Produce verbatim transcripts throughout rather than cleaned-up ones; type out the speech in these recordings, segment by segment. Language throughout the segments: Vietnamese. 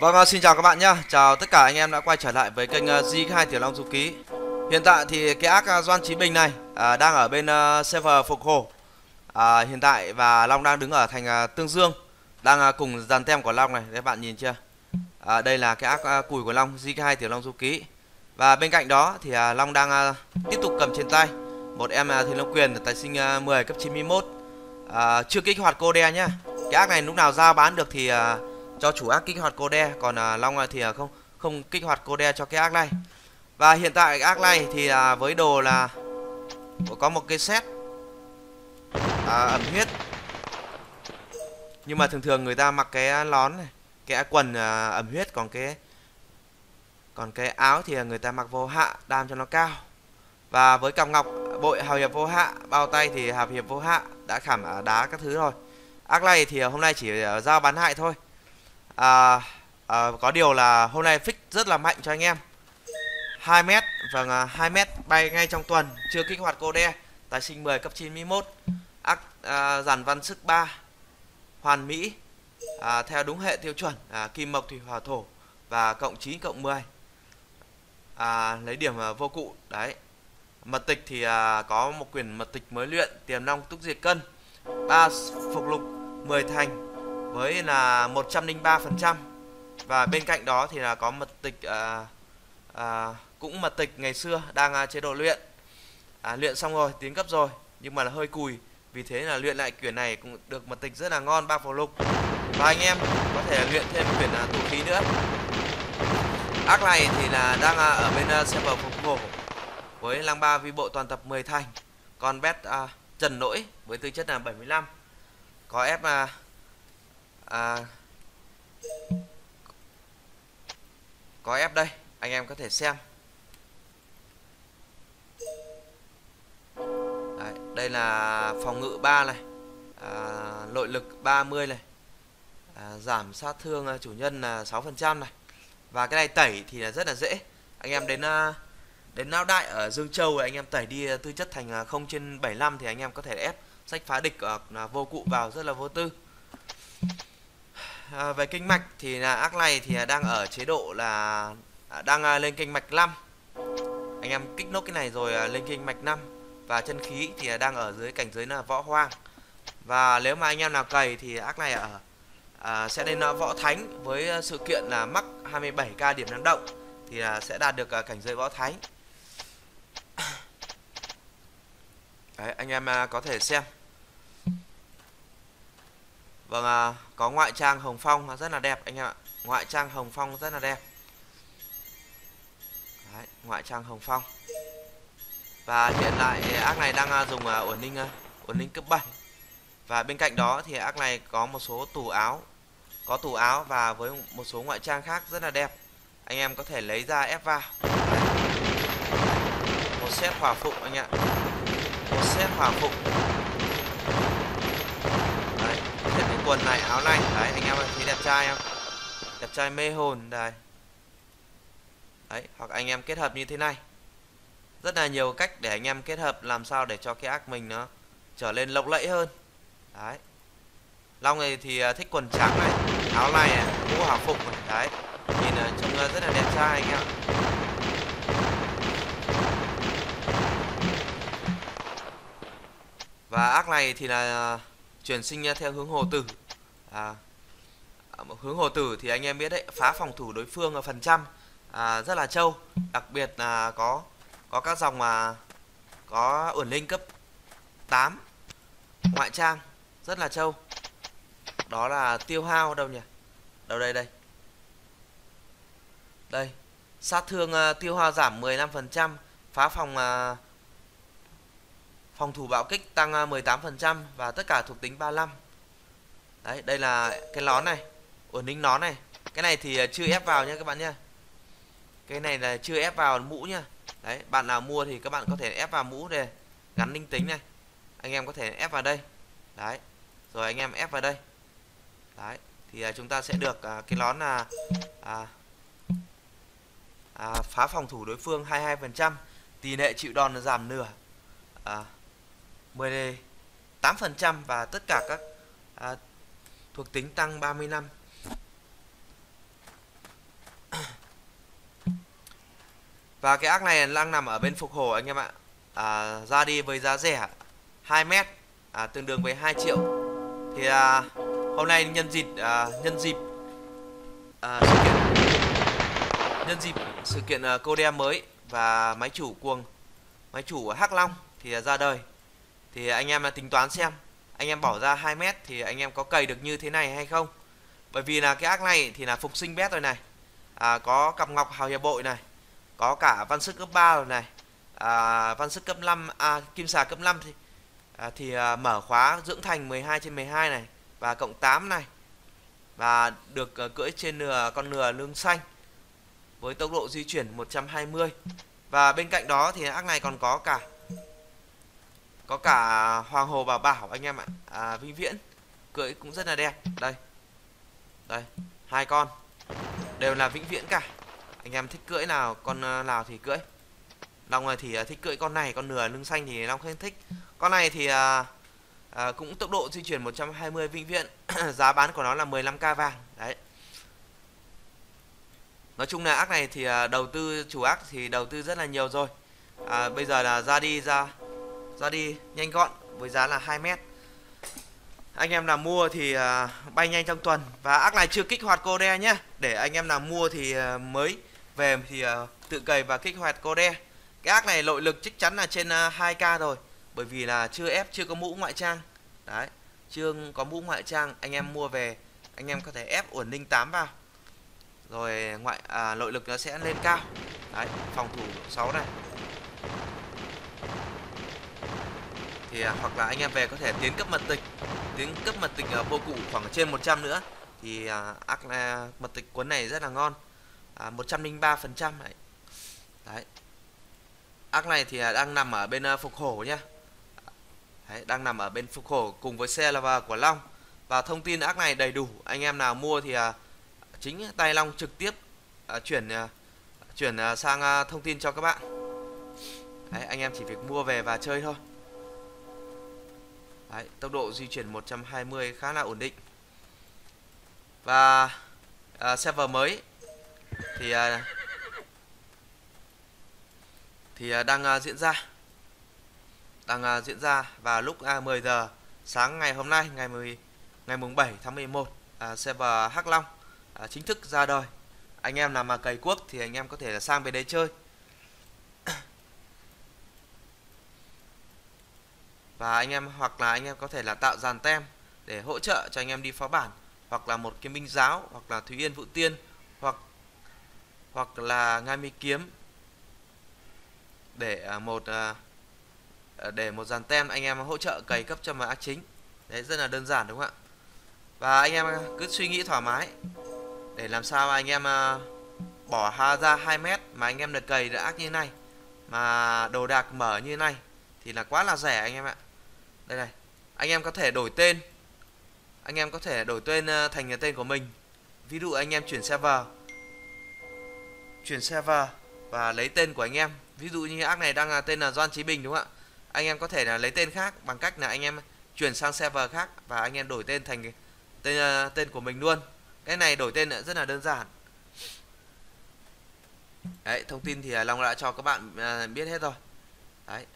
Vâng, à, xin chào các bạn nhé. Chào tất cả anh em đã quay trở lại với kênh uh, G hai Tiểu Long Du Ký. Hiện tại thì cái ác uh, Doan Chí Bình này uh, đang ở bên uh, server Phục Hổ. Uh, hiện tại và Long đang đứng ở thành uh, Tương Dương, đang uh, cùng dàn tem của Long này, các bạn nhìn chưa? Uh, đây là cái ác uh, cùi của Long, G hai Tiểu Long Du Ký. Và bên cạnh đó thì uh, Long đang uh, tiếp tục cầm trên tay một em uh, Thiên Long Quyền tài sinh uh, mười cấp chín mươi mốt. Uh, chưa kích hoạt code nhá. Cái ác này lúc nào giao bán được thì uh, cho chủ ác kích hoạt code, còn uh, Long thì uh, không không kích hoạt code cho cái ác này. Và hiện tại ác này thì uh, với đồ là có một cái set uh, ẩm huyết, nhưng mà thường thường người ta mặc cái nón này, cái quần uh, ẩm huyết, còn cái còn cái áo thì người ta mặc vô hạ, đam cho nó cao. Và với còng ngọc bội hào hiệp vô hạ, bao tay thì hào hiệp vô hạ, đã khảm đá các thứ rồi. Ác này thì hôm nay chỉ giao bán hại thôi. À, à, có điều là hôm nay fix rất là mạnh cho anh em. hai mét, vâng, hai mét bay ngay trong tuần, chưa kích hoạt code, tài sinh mười cấp chín mươi mốt, ác à, giản văn sức ba, hoàn mỹ, à, theo đúng hệ tiêu chuẩn, à, kim mộc thủy hỏa thổ và cộng chín cộng mười. À, lấy điểm à, vô cụ đấy. Mật tịch thì à, có một quyển mật tịch mới luyện, tiềm long túc diệt cân, ba phục lục, mười thành với là một trăm linh ba phần trăm. Và bên cạnh đó thì là có mật tịch à, à, cũng mật tịch ngày xưa đang à, chế độ luyện, à, luyện xong rồi, tiến cấp rồi nhưng mà là hơi cùi, vì thế là luyện lại quyển này cũng được mật tịch rất là ngon, ba phục lục. Và anh em có thể luyện thêm quyển à, tụ khí nữa. Ác này thì là đang à, ở bên à, server Phục Hổ với lang ba vi bộ toàn tập mười thành, con bet à, trần lỗi với tư chất là bảy mươi lăm, có ép à, à, có ép đây, anh em có thể xem. Đấy, đây là phòng ngự ba này, à, nội lực ba mươi này, à, giảm sát thương à, chủ nhân là sáu phần trăm này. Và cái này tẩy thì là rất là dễ, anh em đến à, đến Lão Đại ở Dương Châu anh em tẩy đi tư chất thành không trên bảy mươi lăm thì anh em có thể ép sách phá địch hoặc là vô cụ vào rất là vô tư. À, về kinh mạch thì là ác này thì đang ở chế độ là à, đang lên kinh mạch năm. Anh em kích nốt cái này rồi à, lên kinh mạch năm. Và chân khí thì đang ở dưới cảnh giới là võ hoang. Và nếu mà anh em nào cày thì ác này ở à, sẽ lên võ thánh với sự kiện là mắc hai mươi bảy k điểm năng động thì là sẽ đạt được à, cảnh giới võ thánh. Đấy, anh em à, có thể xem. Vâng, à, có ngoại trang hồng phong rất là đẹp anh em ạ. Ngoại trang hồng phong rất là đẹp. Đấy, ngoại trang hồng phong. Và hiện tại ác này đang à, dùng uh, ổn ninh uh, ổn ninh cấp bảy. Và bên cạnh đó thì ác này có một số tủ áo, có tủ áo và với một số ngoại trang khác rất là đẹp. Anh em có thể lấy ra ép vào. Đấy. Một set hỏa phụng anh ạ. Một set hỏa phụng. Đấy, cái quần này, áo này, đấy anh em thấy đẹp trai không? Đẹp trai mê hồn đây. Đấy, hoặc anh em kết hợp như thế này. Rất là nhiều cách để anh em kết hợp làm sao để cho cái ác mình nó trở lên lộng lẫy hơn. Đấy. Long này thì thích quần trắng này, áo này, mũ hỏa phục này, đấy. Nhìn trông rất là đẹp trai anh em ạ. Và ác này thì là chuyển sinh theo hướng hồ tử. À, hướng hồ tử thì anh em biết đấy, phá phòng thủ đối phương phần trăm, à, rất là trâu. Đặc biệt là có có các dòng mà có ổn linh cấp tám ngoại trang rất là trâu. Đó là tiêu hao đâu nhỉ? Đâu đây đây. Đây. Sát thương uh, tiêu hao giảm mười lăm phần trăm, phá phòng uh, phòng thủ bạo kích tăng uh, mười tám phần trăm và tất cả thuộc tính ba mươi lăm. Đấy, đây là cái nón này, ổn định nón này. Cái này thì uh, chưa ép vào nha các bạn nhá. Cái này là chưa ép vào mũ nhá. Đấy, bạn nào mua thì các bạn có thể ép vào mũ để gắn linh tính này. Anh em có thể ép vào đây. Đấy. Rồi anh em ép vào đây. Đấy, thì uh, chúng ta sẽ được uh, cái nón là à, à, phá phòng thủ đối phương hai mươi hai phần trăm, tỷ lệ chịu đòn giảm nửa, à, mười tám phần trăm và tất cả các à, thuộc tính tăng ba mươi lăm. Và cái ác này đang nằm ở bên Phục Hồ anh em ạ. À, ra đi với giá rẻ hai mét, à, tương đương với hai triệu. Thì à, hôm nay nhân dịp à, nhân dịp à, sự kiện nhân dịp sự kiện uh, cô đe mới và máy chủ cuồng máy chủ Hắc Long thì uh, ra đời, thì anh em uh, tính toán xem anh em bỏ ra hai mét thì anh em có cày được như thế này hay không. Bởi vì là cái ác này thì là phục sinh bét rồi này, à, có cặp ngọc hào hiệp bội này, có cả văn sức cấp ba rồi này, à, văn sức cấp năm, à, kim xà cấp năm thì à, thì à, mở khóa dưỡng thành mười hai trên mười hai này và cộng tám này, và được uh, cưỡi trên nừa con nừa lưng xanh với tốc độ di chuyển một trăm hai mươi. Và bên cạnh đó thì ác này còn có cả có cả Hoàng Hồ Bảo Bảo anh em ạ, à, vĩnh viễn cưỡi cũng rất là đẹp. Đây đây hai con đều là vĩnh viễn cả, anh em thích cưỡi nào con nào thì cưỡi. Long này thì thích cưỡi con này, con nửa lưng xanh thì Long không thích. Con này thì à, à, cũng tốc độ di chuyển một trăm hai mươi vĩnh viễn. Giá bán của nó là mười lăm k vàng đấy. Nói chung là ác này thì đầu tư, chủ ác thì đầu tư rất là nhiều rồi. À, bây giờ là ra đi ra ra đi nhanh gọn với giá là hai mét. Anh em nào mua thì à, bay nhanh trong tuần. Và ác này chưa kích hoạt cô đe nhé. Để anh em nào mua thì à, mới về thì à, tự cày và kích hoạt cô đe. Cái ác này nội lực chắc chắn là trên à, hai k rồi. Bởi vì là chưa ép, chưa có mũ ngoại trang. Đấy, chưa có mũ ngoại trang. Anh em mua về, anh em có thể ép uẩn ninh tám vào, rồi ngoại à, nội lực nó sẽ lên cao. Đấy, phòng thủ sáu này. Thì à, hoặc là anh em về có thể tiến cấp mật tịch, tiến cấp mật tịch ở vô cụ khoảng trên một trăm nữa. Thì à, ác à, mật tịch cuốn này rất là ngon, à, một trăm lẻ ba phần trăm đấy. Đấy. Ác này thì à, đang nằm ở bên à, Phục Hổ nhá. Đấy, đang nằm ở bên Phục Hổ cùng với xe lava của Long. Và thông tin ác này đầy đủ, anh em nào mua thì à, chính tay Long trực tiếp à, chuyển à, chuyển à, sang à, thông tin cho các bạn. Đấy, anh em chỉ việc mua về và chơi thôi. Đấy, tốc độ di chuyển một trăm hai mươi khá là ổn định. Và à, server mới thì à, thì à, đang à, diễn ra đang à, diễn ra vào lúc à, mười giờ sáng ngày hôm nay, ngày mười ngày mùng bảy tháng mười một. À, server Hắc Long à, chính thức ra đời. Anh em nào mà cày cuốc thì anh em có thể là sang bên đấy chơi. Và anh em hoặc là anh em có thể là tạo dàn tem để hỗ trợ cho anh em đi phó bản, hoặc là một cái minh giáo, hoặc là Thúy Yên Vũ Tiên, hoặc hoặc là Ngai Mi Kiếm, để một để một dàn tem anh em hỗ trợ cày cấp cho mà ác chính. Đấy, rất là đơn giản đúng không ạ? Và anh em cứ suy nghĩ thoải mái để làm sao anh em bỏ ha ra hai mét mà anh em được cày được ác như này, mà đồ đạc mở như này thì là quá là rẻ anh em ạ. Đây này, anh em có thể đổi tên, anh em có thể đổi tên thành tên của mình. Ví dụ anh em chuyển server, chuyển server và lấy tên của anh em. Ví dụ như ác này đang là tên là Doan Chí Bình đúng không ạ? Anh em có thể là lấy tên khác bằng cách là anh em chuyển sang server khác và anh em đổi tên thành tên tên của mình luôn. Cái này đổi tên rất là đơn giản. Đấy, thông tin thì Long đã cho các bạn biết hết rồi. Đấy.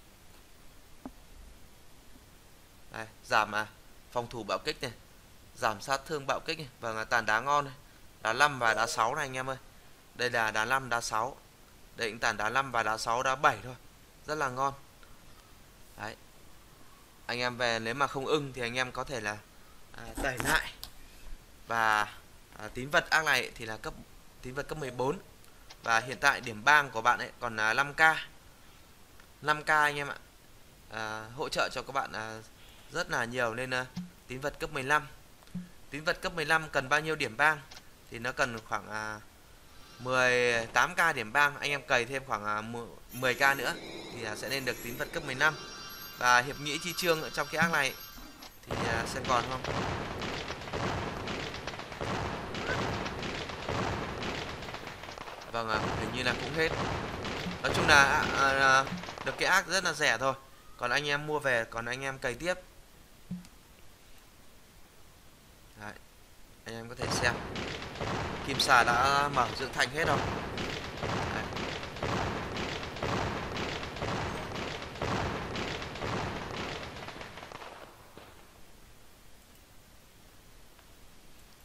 Đây, giảm à, phòng thủ bạo kích này, giảm sát thương bạo kích này, và tàn đá ngon này, đá năm và đá sáu này anh em ơi. Đây là đá năm, đá sáu. Đây cũng tàn đá năm và đá sáu, đá bảy thôi. Rất là ngon. Đấy. Anh em về nếu mà không ưng thì anh em có thể là à, đẩy lại. Và à, tín vật ác này thì là cấp tín vật cấp mười bốn. Và hiện tại điểm bang của bạn ấy còn là năm k. năm k anh em ạ. À, hỗ trợ cho các bạn à, rất là nhiều, nên uh, tín vật cấp mười lăm. Tín vật cấp mười lăm cần bao nhiêu điểm bang? Thì nó cần khoảng uh, mười tám k điểm bang. Anh em cày thêm khoảng uh, mười k nữa thì uh, sẽ lên được tín vật cấp mười lăm. Và hiệp nghĩa chi chương ở trong cái ác này thì uh, sẽ còn không? Vâng, uh, hình như là cũng hết. Nói chung là uh, uh, được cái ác rất là rẻ thôi. Còn anh em mua về, còn anh em cày tiếp. Đấy, anh em có thể xem. Kim xà đã mở dưỡng thành hết rồi. Đấy.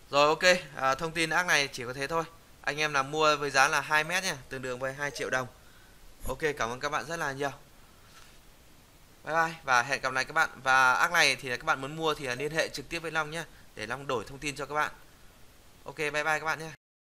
Rồi ok, à, thông tin ác này chỉ có thế thôi. Anh em nào mua với giá là hai mét nhé, tương đương với hai triệu đồng. Ok, cảm ơn các bạn rất là nhiều. Bye bye và hẹn gặp lại các bạn. Và ác này thì các bạn muốn mua thì liên hệ trực tiếp với Long nhé, để Long đổi thông tin cho các bạn. Ok, bye bye các bạn nhé.